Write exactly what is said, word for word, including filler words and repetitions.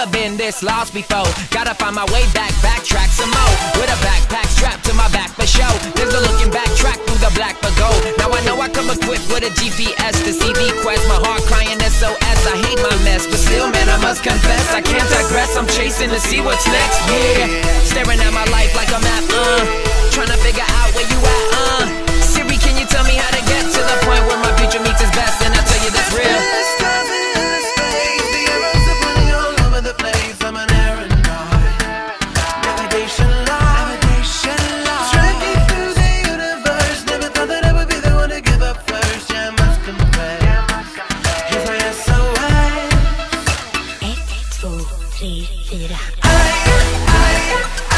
Never been this lost before. Gotta find my way back, backtrack some more. With a backpack strapped to my back for show. There's a looking back track through the black for gold. Now I know I come equipped with a G P S to see the quest. My heart crying S O S, I hate my mess. But still, man, I must confess, I can't digress. I'm chasing to see what's next, yeah. Staring at my life like a map, uh trying to figure out where you at, uh Siri, can you tell me how to get to the point where my future meets its best? And I tell you that's real. I'm an aeronaut. Navigation lost. Trekking through the universe. Never thought that I would be the one to give up first. Yeah, I must confess. Here's my S O S. Ett, två, tre, fyra. I, I,